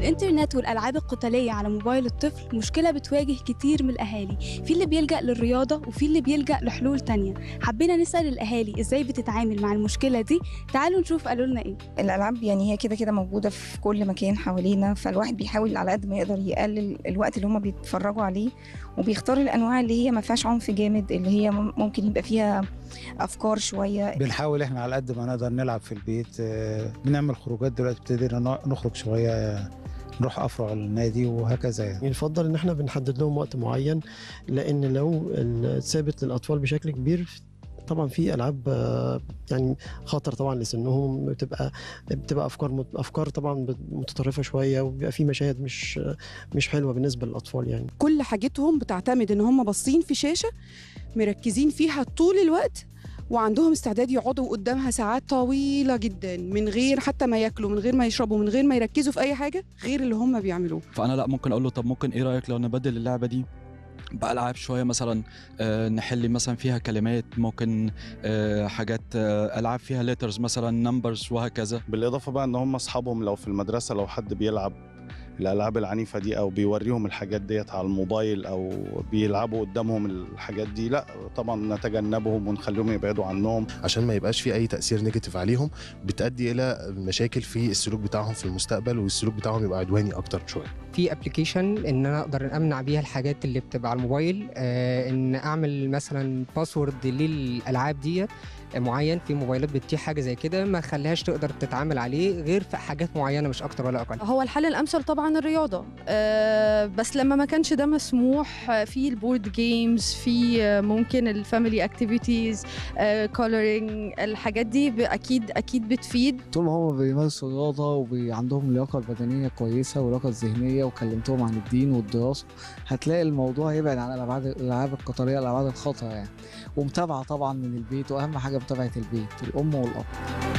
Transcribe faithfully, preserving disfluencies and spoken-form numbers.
الإنترنت والألعاب القتالية على موبايل الطفل مشكلة بتواجه كتير من الأهالي، في اللي بيلجأ للرياضة وفي اللي بيلجأ لحلول تانية. حبينا نسأل الأهالي إزاي بتتعامل مع المشكلة دي. تعالوا نشوف قالوا لنا إيه. الألعاب يعني هي كده كده موجودة في كل مكان حوالينا، فالواحد بيحاول على قد ما يقدر يقلل الوقت اللي هما بيتفرجوا عليه، وبيختار الأنواع اللي هي ما فيهاش عنف جامد، اللي هي ممكن يبقى فيها أفكار شوية. بنحاول إحنا على قد ما نقدر نلعب في البيت، بنعمل خروجات دلوقتي، ابتدينا نخرج شوية، نروح أفرع النادي وهكذا. يعني يفضل إن إحنا بنحدد لهم وقت معين، لأن لو ثابت للأطفال بشكل كبير طبعا في العاب يعني خطر طبعا لسنهم، بتبقى بتبقى افكار افكار طبعا متطرفه شويه، وبيبقى في مشاهد مش مش حلوه بالنسبه للاطفال. يعني كل حاجتهم بتعتمد ان هم باصين في شاشه مركزين فيها طول الوقت، وعندهم استعداد يقعدوا قدامها ساعات طويله جدا من غير حتى ما ياكلوا، من غير ما يشربوا، من غير ما يركزوا في اي حاجه غير اللي هم بيعملوه. فانا لا ممكن اقول له طب ممكن ايه رايك لو نبدل اللعبه دي بألعاب شوية، مثلا آه نحل مثلا فيها كلمات، ممكن آه حاجات آه ألعاب فيها ليترز مثلا نمبرز وهكذا. بالإضافة بقى إن هم أصحابهم لو في المدرسة لو حد بيلعب الألعاب العنيفة دي أو بيوريهم الحاجات ديت على الموبايل أو بيلعبوا قدامهم الحاجات دي، لا طبعا نتجنبهم ونخليهم يبعدوا عنهم عشان ما يبقاش في أي تأثير نيجاتيف عليهم بتؤدي إلى مشاكل في السلوك بتاعهم في المستقبل، والسلوك بتاعهم يبقى عدواني أكتر شوية. في ابلكيشن ان انا اقدر امنع بيها الحاجات اللي بتبقى على الموبايل، آه ان اعمل مثلا باسورد للالعاب دي معين في موبايلات بتتيح حاجه زي كده، ما خليهاش تقدر تتعامل عليه غير في حاجات معينه مش اكتر ولا اقل. هو الحل الامثل طبعا الرياضه، أه بس لما ما كانش ده مسموح في البورد جيمز، في ممكن الفاميلي اكتيفيتيز، كولرينج، الحاجات دي اكيد اكيد بتفيد. طول ما هم بيمارسوا رياضه وعندهم اللياقه البدنيه كويسه واللياقه الذهنيه وكلمتهم عن الدين والدراسه، هتلاقي الموضوع يبعد عن الالعاب الالعاب القتاليه، الالعاب الخطره يعني. ومتابعه طبعا من البيت، واهم حاجه متابعه البيت، الام والاب.